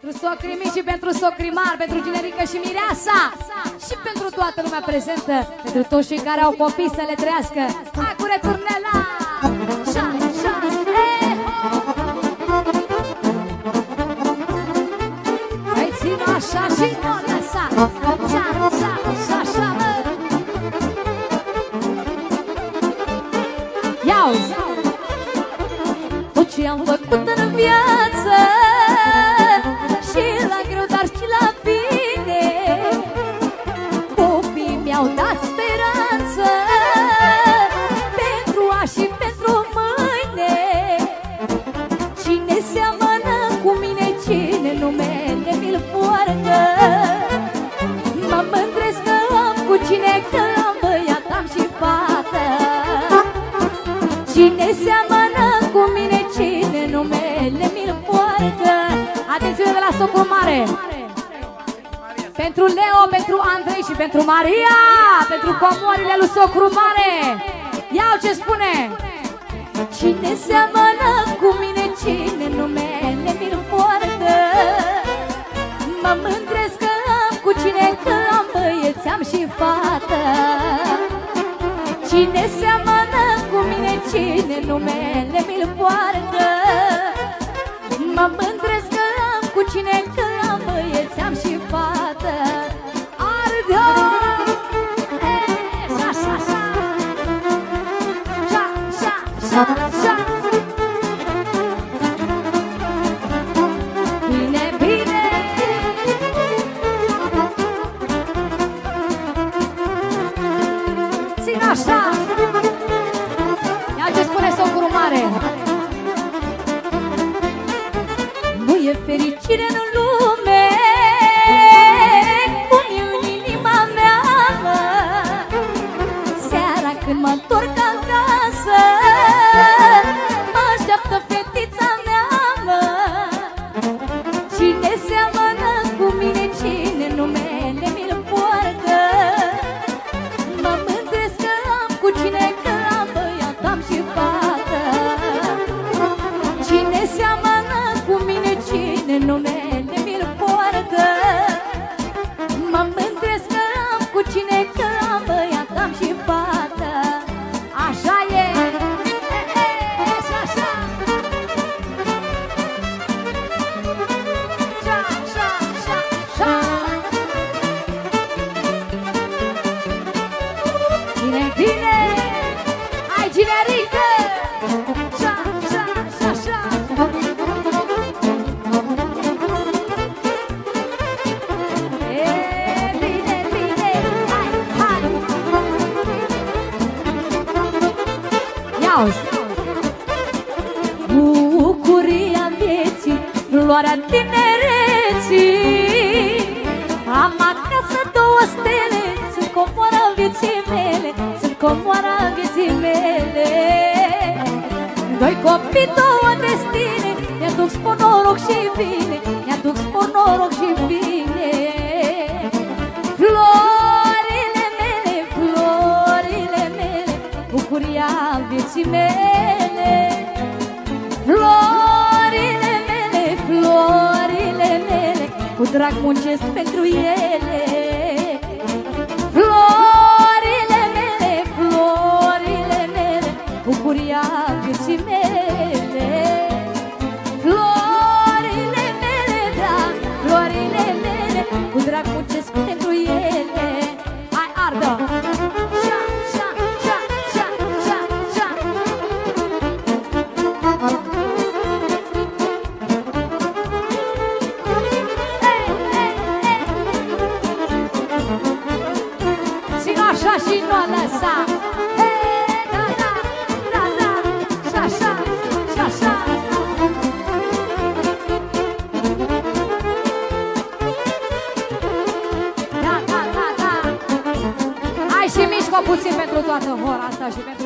socrii mici și pentru socrii mari, pentru Ginerică și Mireasa și pentru toată lumea prezentă, pentru toți cei care au copii să le trăiască. Hai cu returnela! Șa, șa, hai țin așa și nu lăsa. Șa, șa, șa, șa, mă. Ia-uzi! Tot ce am făcut în viață și la greu, dar și la bine, copiii mi-au dat speranță pentru azi și pentru mâine. Cine seamănă cu mine, cine numele mi-l poartă, mă mândresc că am cu cine, că am băiat, am și fată. Cine seamănă cu mine, cine numele mi-l poartă. Atențiune de la Socul Mare, pentru Leo, pentru Andrei și pentru Maria, pentru comorile lui Socul Mare. Iau ce spune: cine seamănă cu mine, cine numele mi-l poartă, mă mândresc că am cu cine, că am băieți, am și fată. Cine seamănă cu mine, cine numele mi-l poartă, mă mândresc că am cu cine, că am băieți, am și fată. Ardă! Șa, șa, șa! Șa, șa, șa, șa! Bine, bine! Țin așa! Ia ce spune Socul Mare! Nu e fericire în lume cum e în inima mea, mă. Seara când mă întorc acasă, mă așteaptă fetița mea, mă. Cine seamănă cu mine, cine numele mi-l poartă, mă mândresc că am cu cine, că am băiat, am și fată. Cine seamănă cu mine, cine numele mi-l poartă, mă mândresc că am cu cine, că am băiat, am și fată. Așa e! Așa, așa! Așa, așa, așa! Bine, bine! Hai, Ginerică! Așa, așa, așa, așa! Bine, bine! Hai, hai! Ia-uzi! Bucuria vieții, floarea tinereții, am acasă două stele, sunt comoara vieții mele, sunt comoara vieții mele. Doi copii, două destine, mi-aduc spor, noroc și bine, mi-aduc spor, noroc și bine. Florile mele, florile mele, bucuria vieții mele. Florile mele, florile mele, cu drag muncesc pentru ele. Florile mele, florile mele, bucuria vieții mele. Florile mele, da, florile mele, cu drag muncesc pentru ele. Hai, ardă! Șa, șa, șa, șa, șa, șa. Țin așa și nu lăsa. Da, da, da, da, și așa, și așa. Da, da, da, da. Hai și mișcă puțin pentru toată hora asta și pentru